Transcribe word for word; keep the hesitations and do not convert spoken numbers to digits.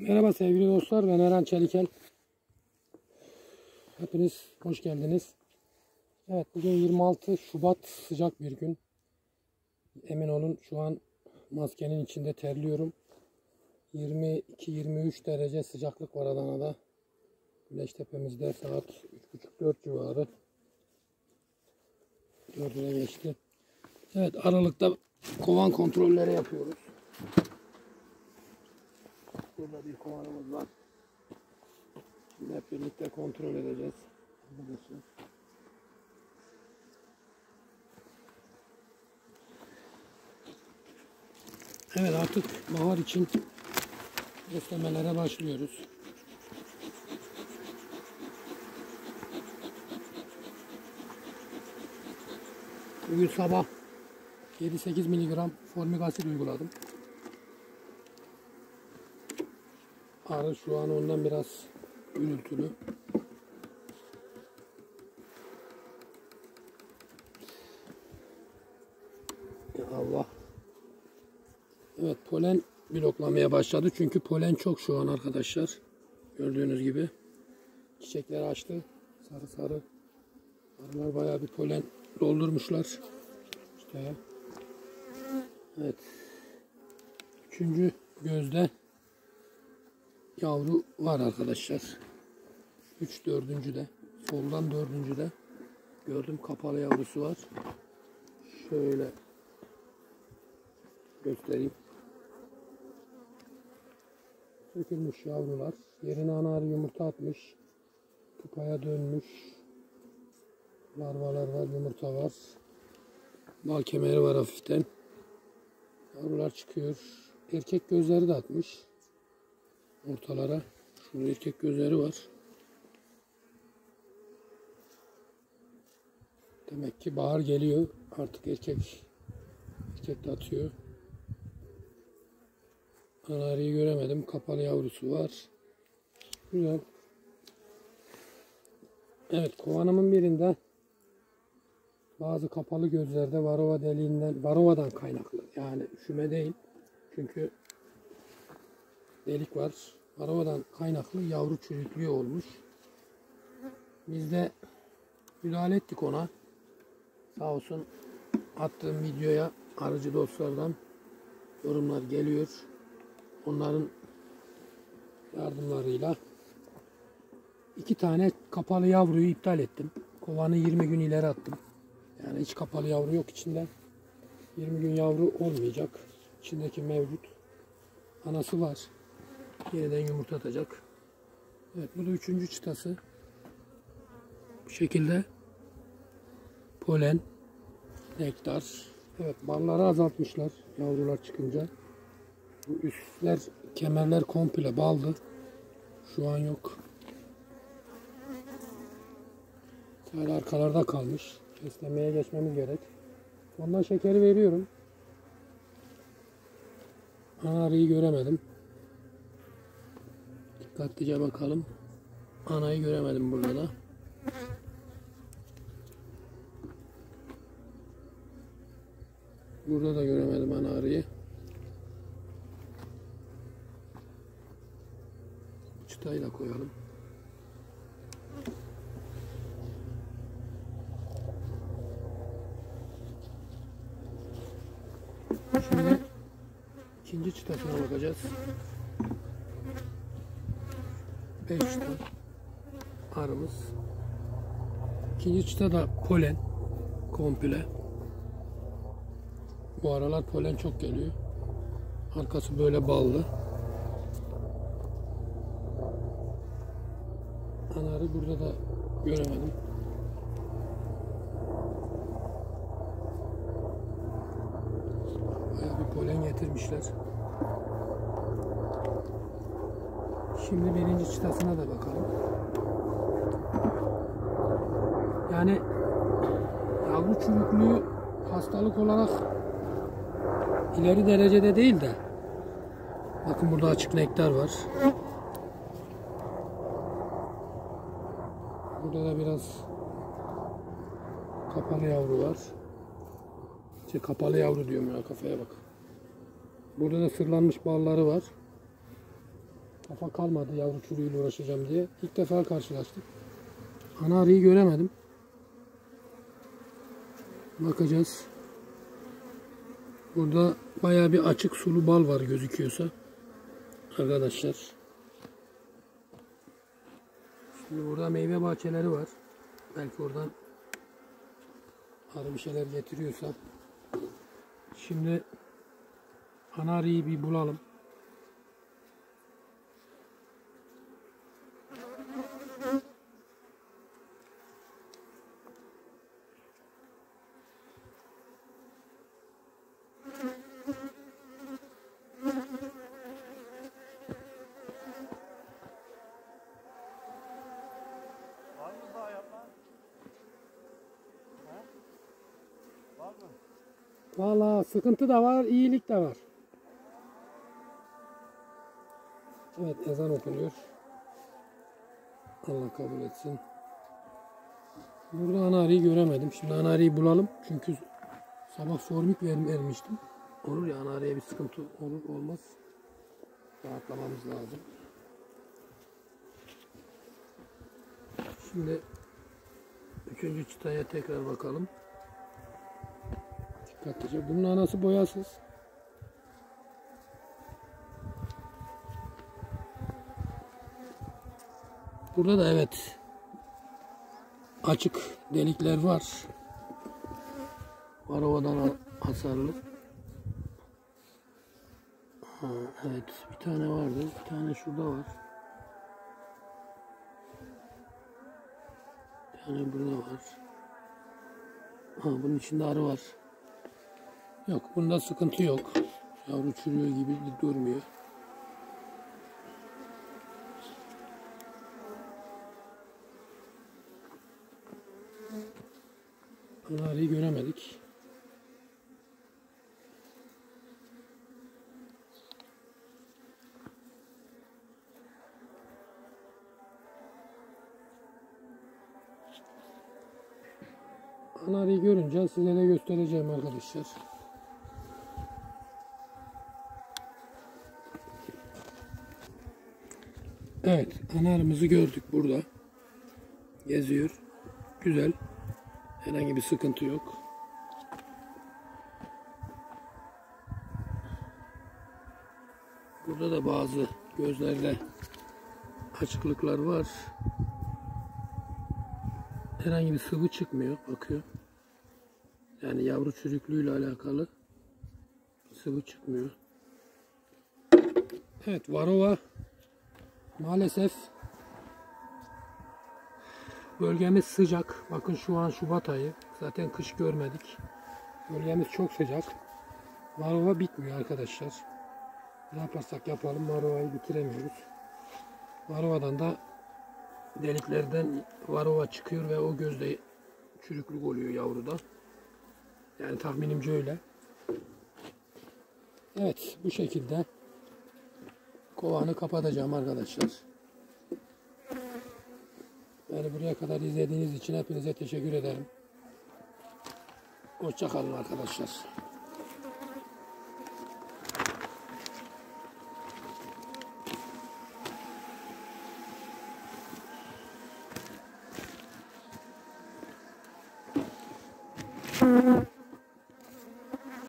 Merhaba sevgili dostlar, ben Eren Çelikel. Hepiniz hoş geldiniz. Evet, bugün yirmi altı Şubat, sıcak bir gün. Emin olun şu an maskenin içinde terliyorum. yirmi iki yirmi üç derece sıcaklık var Adana'da. Güneştepe'mizde saat üç buçuk dört civarı. dörde geçti. Evet, aralıkta kovan kontrolleri yapıyoruz. Burada bir kovanımız var. Şimdi hep birlikte kontrol edeceğiz. Evet, artık bahar için beslemelere başlıyoruz. Bugün sabah yedi sekiz miligram formik asit uyguladım. Arı şu an ondan biraz gürültülü. Ya Allah. Evet, polen bloklamaya başladı. Çünkü polen çok şu an arkadaşlar. Gördüğünüz gibi. Çiçekler açtı. Sarı sarı. Arılar bayağı bir polen doldurmuşlar. İşte. Evet. Üçüncü gözde yavru var arkadaşlar. Üç dördüncü de. Soldan dördüncü de. Gördüm, kapalı yavrusu var. Şöyle göstereyim. Sökülmüş yavrular. Yerine ana arı yumurta atmış. Kupaya dönmüş. Larvalar var, yumurta var. Bal kemeri var hafiften. Yavrular çıkıyor. Erkek gözleri de atmış. Ortalara. Şurada erkek gözleri var. Demek ki bahar geliyor. Artık erkek erkek de atıyor. Ana arıyı göremedim. Kapalı yavrusu var. Güzel. Evet, kovanımın birinde bazı kapalı gözlerde varroa deliğinden, varroadan kaynaklı. Yani üşüme değil. Çünkü delik var. Varroadan kaynaklı yavru çürüklüğü olmuş. Biz de müdahale ettik ona. Sağ olsun attığım videoya arıcı dostlardan yorumlar geliyor. Onların yardımlarıyla iki tane kapalı yavruyu iptal ettim. Kovanı yirmi gün ileri attım. Yani hiç kapalı yavru yok içinde. yirmi gün yavru olmayacak. İçindeki mevcut. Anası var. Yeniden yumurta atacak. Evet, bu da üçüncü çıtası. Bu şekilde polen, nektar. Evet, balları azaltmışlar yavrular çıkınca. Bu üstler, kemerler komple baldı. Şu an yok. Sadece arkalarda kalmış. Beslemeye geçmemiz gerek. Ondan şekeri veriyorum. Ana arıyı göremedim. Dikkatlice bakalım. Anayı göremedim burada da. Burada da göremedim ana arıyı. Çıtayı da koyalım. Şimdi ikinci çıtasına bakacağız. beş çıta arımız. İkinci çıta da polen komple. Bu aralar polen çok geliyor. Arkası böyle ballı. Anarı burada da göremedim. Bayağı bir polen getirmişler. Şimdi birinci çıtasına da bakalım. Yani yavru çürüklüğü hastalık olarak ileri derecede değil de, bakın burada açık nektar var. Burada da biraz kapalı yavru var. İşte kapalı yavru diyorum ya, kafaya bak. Burada da sırlanmış balları var. Kafa kalmadı yavru çürüğüyle uğraşacağım diye. İlk defa karşılaştık. Ana arıyı göremedim. Bakacağız. Burada bayağı bir açık sulu bal var gözüküyorsa. Arkadaşlar. Şimdi burada meyve bahçeleri var. Belki oradan arı bir şeyler getiriyorsa. Şimdi ana arıyı bir bulalım. Valla sıkıntı da var, iyilik de var. Evet, ezan okunuyor. Allah kabul etsin. Burada ana arıyı göremedim. Şimdi ana arıyı bulalım. Çünkü sabah formik vermiştim. Olur ya, ana arıya bir sıkıntı olur olmaz. Rahatlamamız lazım. Şimdi üçüncü çıtaya tekrar bakalım. Dikkatlice. Bunun anası boyasız. Burada da evet açık delikler var. Varovadan hasarlı. Ha, evet, bir tane vardı. Bir tane şurada var. Bir tane burada var. Ha, bunun içinde arı var. Yok, bunda sıkıntı yok. Yavru çürüyor gibi durmuyor. Ana arıyı göremedik. Ana arıyı görünce size de göstereceğim arkadaşlar. Evet, ana arımızı gördük burada. Geziyor. Güzel. Herhangi bir sıkıntı yok. Burada da bazı gözlerde açıklıklar var. Herhangi bir sıvı çıkmıyor. Bakıyor. Yani yavru çürüklüğüyle alakalı sıvı çıkmıyor. Evet, varroa maalesef bölgemiz sıcak. Bakın şu an Şubat ayı. Zaten kış görmedik. Bölgemiz çok sıcak. Varroa bitmiyor arkadaşlar. Ne yaparsak yapalım varroayı bitiremiyoruz. Varroadan da deliklerden varroa çıkıyor ve o gözde çürüklük oluyor yavruda. Yani tahminimce öyle. Evet, bu şekilde kovanı kapatacağım arkadaşlar. Beni buraya kadar izlediğiniz için hepinize teşekkür ederim. Hoşça kalın arkadaşlar.